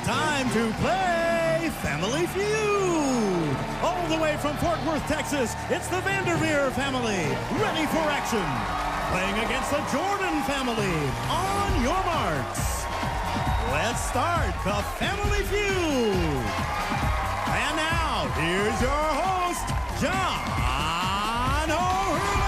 time to play Family Feud. All the way from Fort Worth, Texas, it's the Vanderveer family, ready for action. Playing against the Jordan family. On your marks. Let's start the Family Feud. And now, here's your host, John O'Hurley.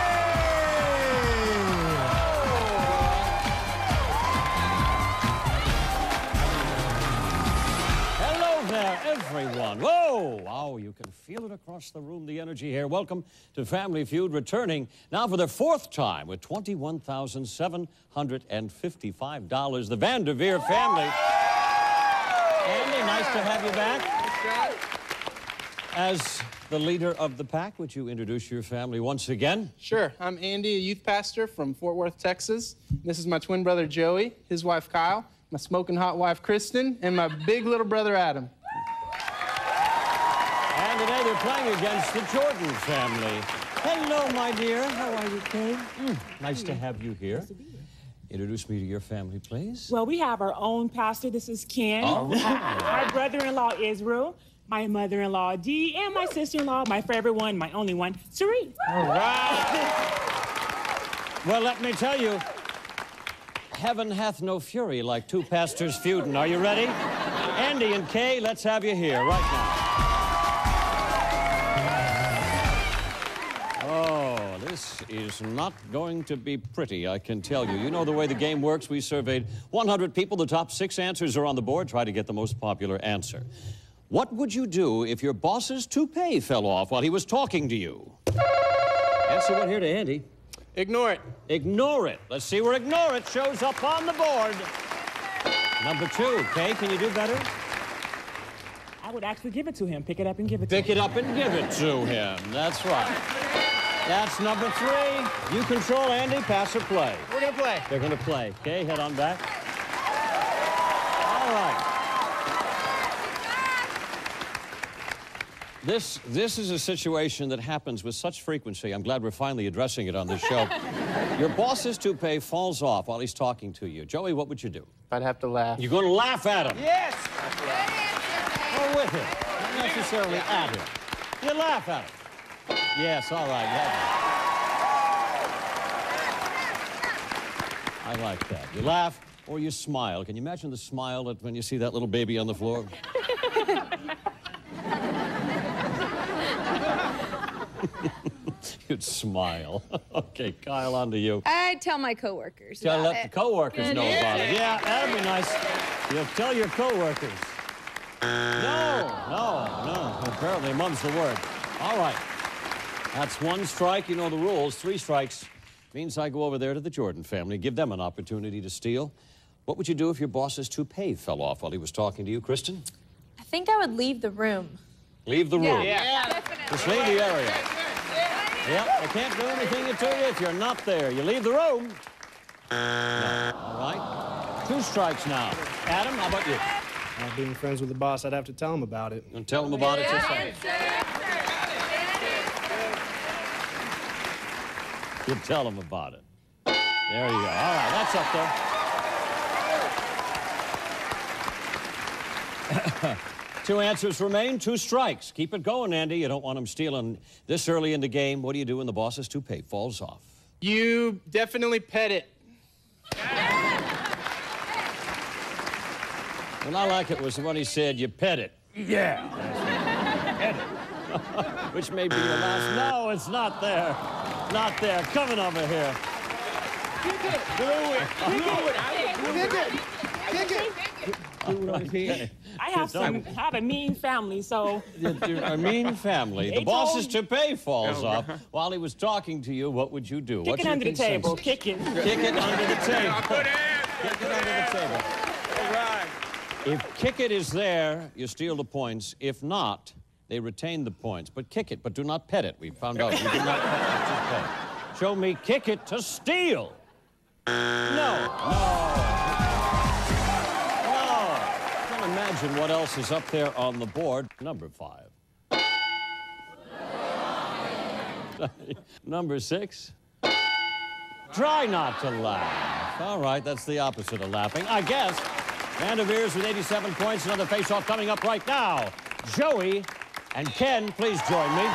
Hello there, everyone. Whoa! Wow, you can feel it across the room, the energy here. Welcome to Family Feud, returning now for their fourth time with $21,755. The Vanderveer family. Andy, nice to have you back. As the leader of the pack, would you introduce your family once again? Sure. I'm Andy, a youth pastor from Fort Worth, Texas. This is my twin brother, Joey, his wife, Kyle, my smoking hot wife, Kristen, and my big little brother, Adam. And today they're playing against the Jordan family. Hello, my dear. How are you, Kay? Nice to have you here. Nice to be here. Introduce me to your family, please. Well, we have our own pastor. This is Ken. All right. My brother-in-law, Israel. My mother-in-law, Dee. And my sister-in-law, my favorite one, my only one, Sheree. All right. Well, let me tell you, heaven hath no fury like two pastors feuding. Are you ready? Andy and Kay, let's have you here right now. Oh, this is not going to be pretty, I can tell you. You know the way the game works. We surveyed 100 people. The top 6 answers are on the board. Try to get the most popular answer. What would you do if your boss's toupee fell off while he was talking to you? Answer one here to Andy. Ignore it. Ignore it. Let's see where ignore it shows up on the board. Number 2. Kay, can you do better? I would actually give it to him. Pick it up and give it to him. Pick it up and give it to him. That's right. That's number 3. You control, Andy. Pass or play? We're going to play. They're going to play. Kay, head on back. All right. This is a situation that happens with such frequency. I'm glad we're finally addressing it on this show. Your boss's toupee falls off while he's talking to you. Joey, what would you do? I'd have to laugh. You're going to laugh at him. Yes! Or with him. Not necessarily at him. You laugh at him. Yes, all right. Yeah. I like that. You laugh or you smile. Can you imagine the smile when you see that little baby on the floor? You'd smile. Okay, Kyle, on to you. I'd tell my coworkers Let about the it. coworkers know about it. Yeah, that'd be nice. You'll tell your coworkers. No. Apparently, mum's the word. All right. That's 1 strike. You know the rules. 3 strikes means I go over there to the Jordan family, give them an opportunity to steal. What would you do if your boss's toupee fell off while he was talking to you, Kristen? I think I would leave the room. Leave the room. Yeah, definitely. Just leave the area. Yep, I can't do anything to you if you're not there. You leave the room. No. All right. 2 strikes now. Adam, how about you? Being friends with the boss, I'd have to tell him about it. And tell him about it just like you tell him about it. There you go. All right, that's up there. 2 answers remain, 2 strikes. Keep it going, Andy. You don't want him stealing this early in the game. What do you do when the boss's toupee falls off? You definitely pet it. What I like it was when he said, you pet it. Yeah. Pet it. Which may be your last. No, it's not there. Not there. Coming over here. Kick it. Do it. Kick it. Okay. I have a mean family, so... You're a mean family. The boss's toupee falls off while he was talking to you. What would you do? Kick it under the table. Kick it. Kick it under the table. Kick it under the table. All right. If kick it is there, you steal the points. If not, they retain the points. But kick it, but do not pet it. We found out you do not pet it. Show me kick it to steal. No. Can't imagine what else is up there on the board. Number 5. Number 6. Try not to laugh. All right, that's the opposite of laughing. I guess Vanderveers with 87 points. Another face-off coming up right now. Joey and Ken, please join me.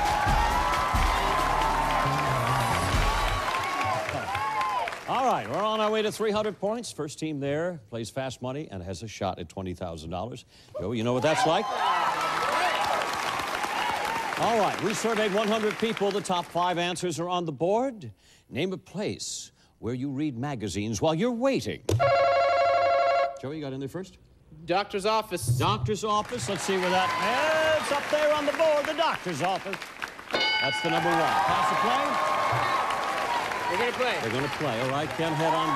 All right, we're on our way to 300 points. First team there plays fast money and has a shot at $20,000. Joey, you know what that's like? All right, we surveyed 100 people. The top 5 answers are on the board. Name a place where you read magazines while you're waiting. Joey, you got in there first? Doctor's office. Doctor's office. Let's see where that... It's up there on the board, the doctor's office. That's the number 1. Pass the play? We're going to play. They're going to play. All right, Ken, head on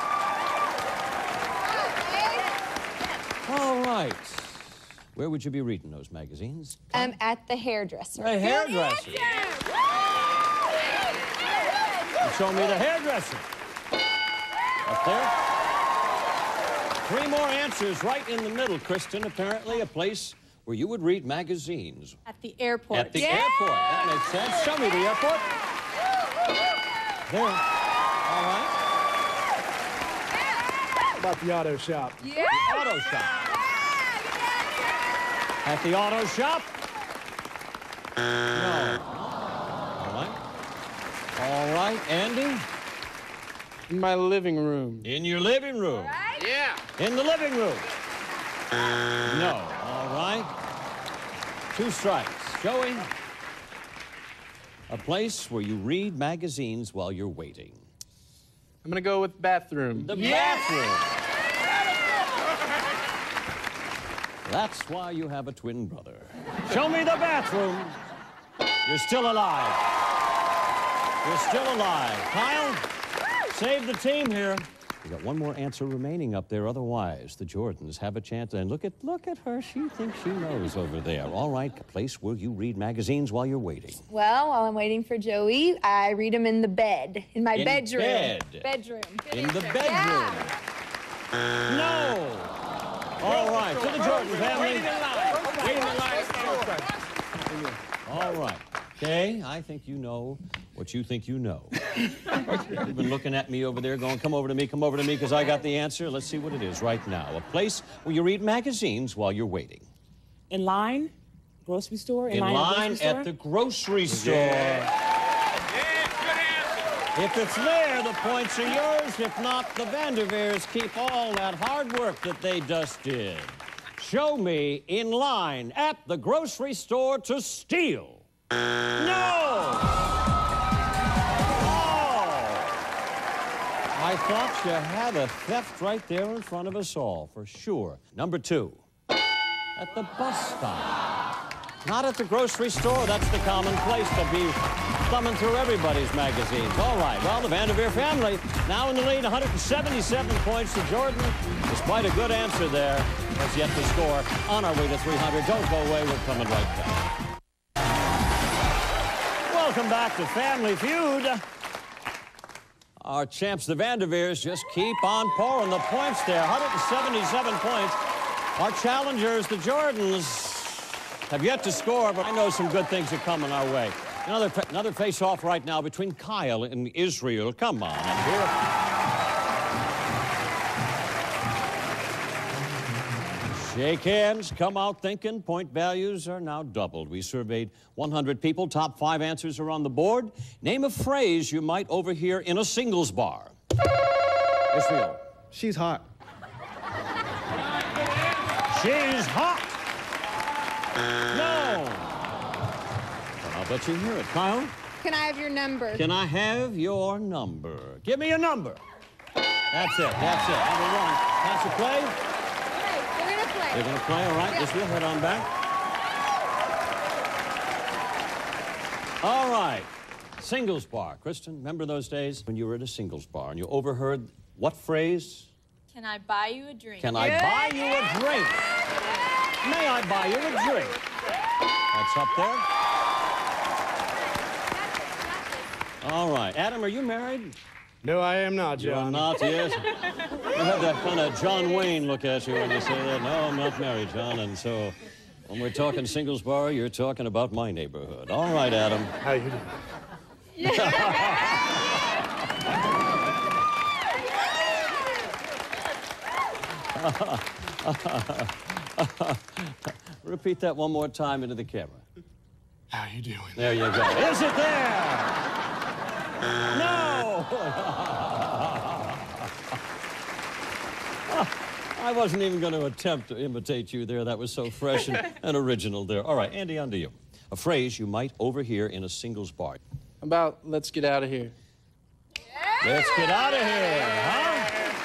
back. All right. Where would you be reading those magazines? At the hairdresser. The hairdresser. Show me the hairdresser. Up there. 3 more answers right in the middle, Kristen. Apparently a place where you would read magazines. At the airport. At the airport. That makes sense. Show me the airport. There. All right. How about the auto shop? Yeah. Auto shop. At the auto shop? No. All right. All right, Andy? In my living room. In your living room. Yeah. In the living room. No. All right. 2 strikes. Joey? A place where you read magazines while you're waiting. I'm going to go with bathroom. The bathroom. That's why you have a twin brother. Show me the bathroom. You're still alive. You're still alive. Kyle, save the team here. We got 1 more answer remaining up there. Otherwise, the Jordans have a chance. And look at her. She thinks she knows over there. All right, a place where you read magazines while you're waiting. Well, while I'm waiting for Joey, I read them in the bed. In my bedroom. Bed. Bedroom. In the bedroom. Yeah. No. All right, to the Jordan family. All right. Okay, I think you know what you think you know. You've been looking at me over there going, come over to me, because I got the answer. Let's see what it is right now. A place where you read magazines while you're waiting. In line, grocery store. In line at the grocery store. If it's there, the points are yours. If not, the Vanderveers keep all that hard work that they just did. Show me in line at the grocery store to steal. No! Oh! I thought you had a theft right there in front of us all, for sure. Number 2, at the bus stop. Not at the grocery store. That's the common place to be thumbing through everybody's magazines. All right, well, the Vanderveer family now in the lead, 177 points to Jordan. Despite a good answer there, has yet to score. On our way to 300. Don't go away. We're coming right back. Welcome back to Family Feud. Our champs, the Vanderveers, just keep on pouring the points there. 177 points. Our challengers, the Jordans, have yet to score, but I know some good things are coming our way. Another face-off right now between Kyle and Israel. Come on up here. Shake hands, come out thinking. Point values are now doubled. We surveyed 100 people. Top 5 answers are on the board. Name a phrase you might overhear in a singles bar. Israel. She's hot. She's hot. No. Well, I'll bet you hear it. Kyle? Can I have your number? Can I have your number? Give me a number. That's it. That's it. Number 1. Pass the play. We're going to play. They're going to play. All right. Yeah. Israel, head on back. All right. Singles bar. Kristen, remember those days when you were at a singles bar and you overheard what phrase? Can I buy you a drink? Can I buy you a drink? May I buy you a drink? That's up there. All right. Adam, are you married? No, I am not, You're John. not, yes. You have that kind of John Wayne look at you when you say that. No, I'm not married, John. And so when we're talking singles bar, you're talking about my neighborhood. All right, Adam. How you doing? Repeat that one more time into the camera. How you doing? There you go. Is it there? No! I wasn't even going to attempt to imitate you there. That was so fresh and original there. All right, Andy, on to you. A phrase you might overhear in a singles bar. About let's get out of here. Let's get out of here, huh?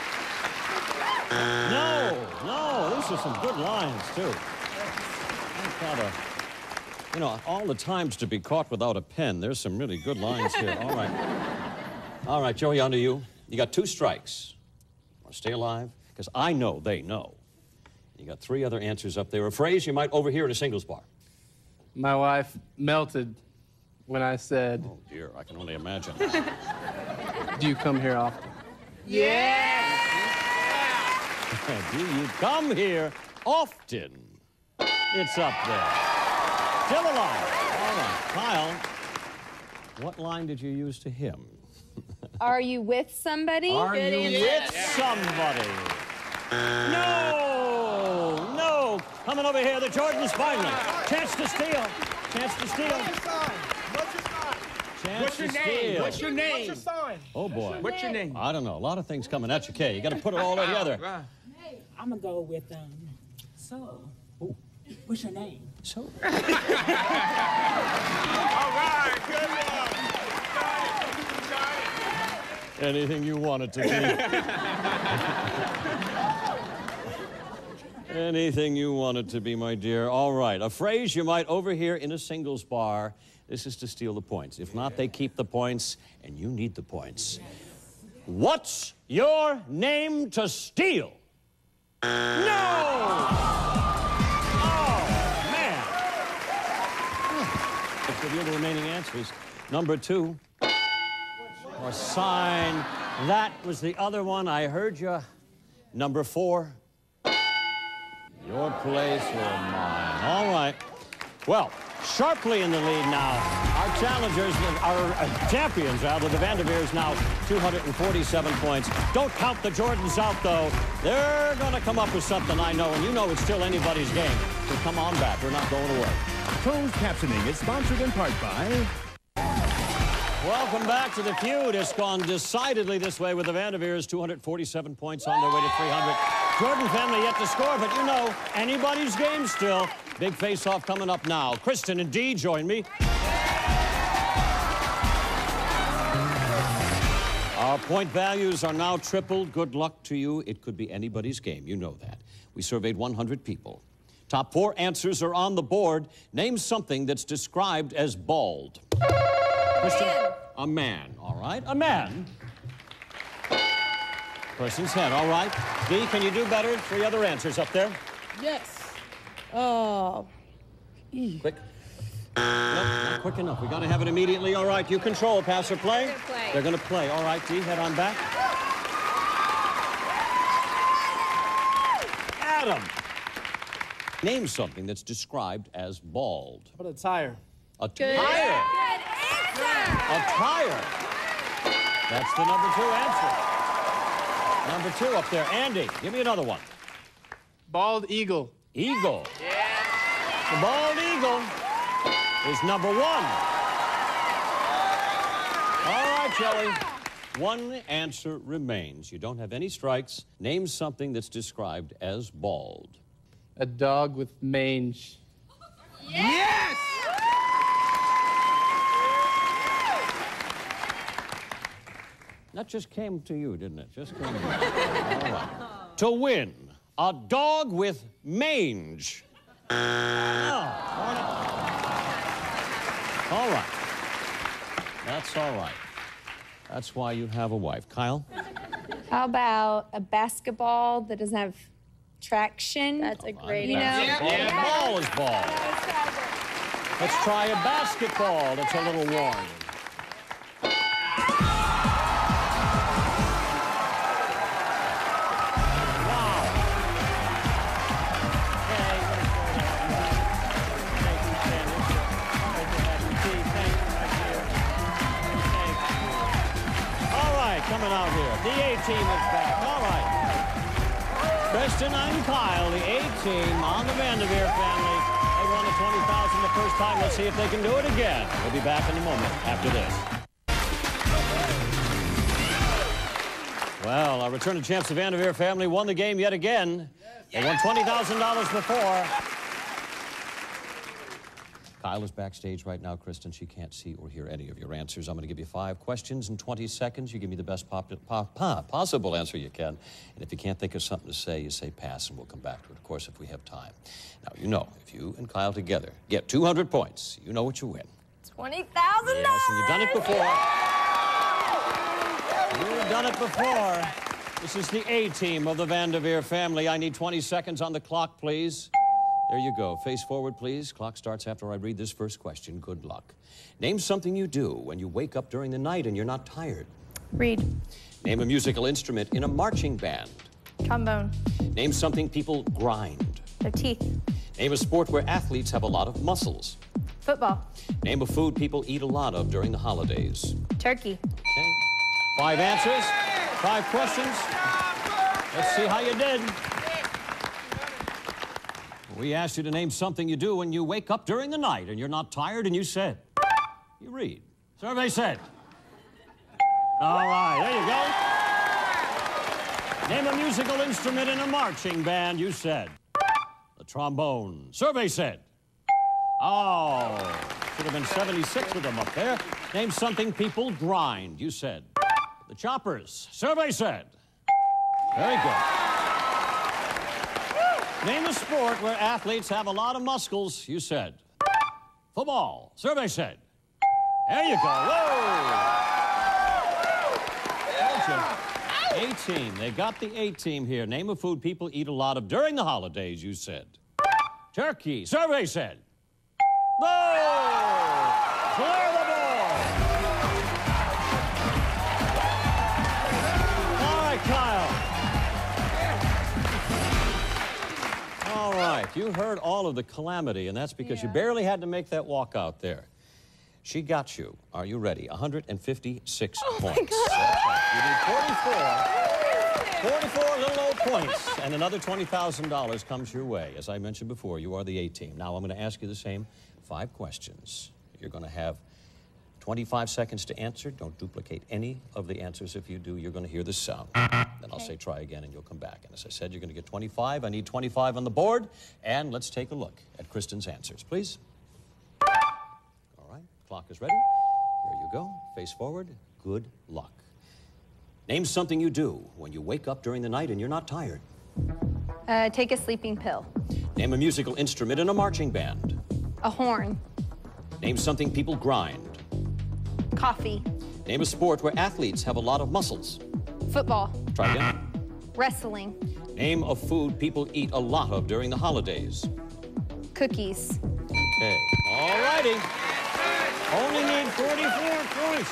No, these are some good lines, too. I've got you know, all the times to be caught without a pen. There's some really good lines here. All right. All right, Joey, on to you. You got 2 strikes. Want to stay alive? Because I know they know. You got 3 other answers up there. A phrase you might overhear at a singles bar. My wife melted when I said, Oh, dear, I can only imagine. do you come here often? Do you come here often? It's up there. Still alive. All right, Kyle, what line did you use to him? Are you with somebody? Are you with somebody? No! Coming over here, the Jordans finally. Chance to steal. Chance to steal. Chance to steal. What's your name? What's your sign? Oh, boy. What's your name? I don't know. A lot of things coming at you, Kay. You got to put it all together. I'm gonna go with so. What's your name? So. All right, good one. Anything you want it to be. Anything you want it to be, my dear. All right, a phrase you might overhear in a singles bar. This is to steal the points. If not, they keep the points, and you need the points. What's your name to steal? No! Oh, man. Let's give you the remaining answers. Number 2. Or sign. That was the other one. I heard you. Number 4. Your place or mine. All right. Well, sharply in the lead now. Our challengers, our champions, rather, the Vanderveers now 247 points. Don't count the Jordans out, though. They're going to come up with something, I know, and you know it's still anybody's game. So come on back. We're not going away. Closed captioning is sponsored in part by... Welcome back to the feud. It's gone decidedly this way with the Vanderveers, 247 points on their way to 300. Jordan family yet to score, but you know, anybody's game still. Big face-off coming up now. Kristen and Dee join me. Our point values are now tripled. Good luck to you. It could be anybody's game. You know that. We surveyed 100 people. Top 4 answers are on the board. Name something that's described as bald. Kristen? A man, all right. A man. Person's head, all right. Dee, can you do better? 3 other answers up there. Yes. Oh. Quick. Nope, not quick enough. We got to have it immediately. All right, you control. Pass or play? They're going to play. All right, Dee, head on back. Adam. Name something that's described as bald. What a tire. A Good. tire. Good answer. A tire. That's the number 2 answer. Number 2 up there. Andy, give me another one. Bald eagle. Eagle. The bald eagle is number 1. All right, Joey. 1 answer remains. You don't have any strikes. Name something that's described as bald. A dog with mange. Yes! That just came to you, didn't it? Just came to you. All right. To win, a dog with mange. Oh, all right. That's all right. That's why you have a wife. Kyle? How about a basketball that doesn't have traction? That's a great You know? answer. Ball is ball. Let's try a basketball that's a little worn. Coming out here. The A-team is back. All right. Kristen and Kyle, the A-team on the Vanderveer family. They won the $20,000 the first time. Let's see if they can do it again. We'll be back in a moment after this. Well, our returning champs, the Vanderveer family, won the game yet again. They won $20,000 before. Kyle is backstage right now, Kristen. She can't see or hear any of your answers. I'm going to give you 5 questions in 20 seconds. You give me the best possible answer you can. And if you can't think of something to say, you say pass, and we'll come back to it, of course, if we have time. Now, you know, if you and Kyle together get 200 points, you know what you win. $20,000. Yes, and you've done it before. You've done it before. This is the A-team of the Vanderveer family. I need 20 seconds on the clock, please. There you go. Face forward, please. Clock starts after I read this first question. Good luck. Name something you do when you wake up during the night and you're not tired. Read. Name a musical instrument in a marching band. Trombone. Name something people grind. Their teeth. Name a sport where athletes have a lot of muscles. Football. Name a food people eat a lot of during the holidays. Turkey. Okay. 5 answers, 5 questions. Let's see how you did. We asked you to name something you do when you wake up during the night and you're not tired, and you said, you read. Survey said. All right, there you go. Name a musical instrument in a marching band, you said. The trombone. Survey said. Oh, should have been 76 of them up there. Name something people grind, you said. The choppers. Survey said. Very good. Name a sport where athletes have a lot of muscles, you said. Football. Survey said. There you go. Whoa! A-team. They got the A-team here. Name a food people eat a lot of during the holidays, you said. Turkey. Survey said. Whoa! Clear the board. All right, Kyle. All right, you heard all of the calamity, and that's because you barely had to make that walk out there. She got you. Are you ready? 156 points. My God. That's right. You need 44 little old points, and another $20,000 comes your way. As I mentioned before, you are the A-team. Now I'm going to ask you the same 5 questions. You're going to have 25 seconds to answer. Don't duplicate any of the answers. If you do, you're going to hear the sound. Then I'll say try again, and you'll come back. And as I said, you're going to get 25. I need 25 on the board. And let's take a look at Kristen's answers, please. All right, clock is ready. Here you go. Face forward. Good luck. Name something you do when you wake up during the night and you're not tired. Take a sleeping pill. Name a musical instrument in a marching band. A horn. Name something people grind. Coffee. Name a sport where athletes have a lot of muscles. Football. Try again. Wrestling. Name a food people eat a lot of during the holidays. Cookies. Okay. All righty. Only need 44 points.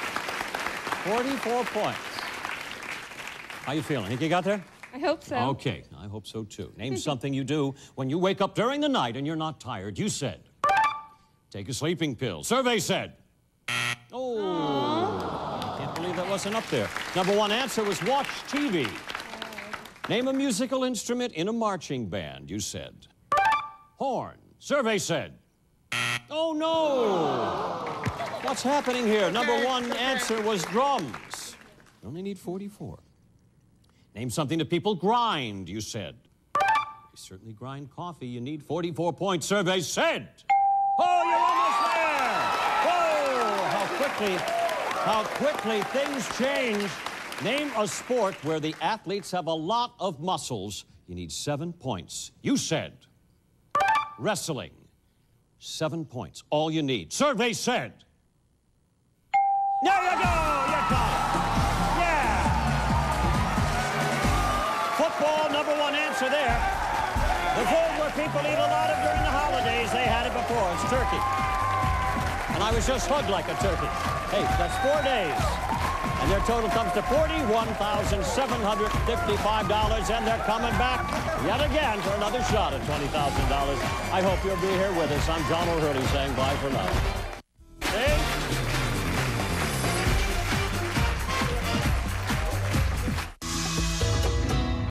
44 points. How you feeling? Think you got there? I hope so. Okay, I hope so too. Name something you do when you wake up during the night and you're not tired. You said, take a sleeping pill. Survey said. Oh, I can't believe that wasn't up there. Number 1 answer was watch TV. Name a musical instrument in a marching band. You said. Horn. Survey said. Oh, no. What's happening here? Number 1 answer was drums. You only need 44. Name something that people grind, you said. They certainly grind coffee. You need 44 points. Survey said. Oh, you're almost there. Oh, how quickly things change. Name a sport where the athletes have a lot of muscles. You need 7 points. You said wrestling. 7 points. All you need. Survey said. There you go. You got it. Yeah. Football, number 1 answer there. The food where people eat a lot of during the holidays. They had it before. It's turkey. And I was just hugged like a turkey. Hey, that's 4 days. And their total comes to $41,755, and they're coming back yet again for another shot at $20,000. I hope you'll be here with us. I'm John O'Hurley saying bye for now.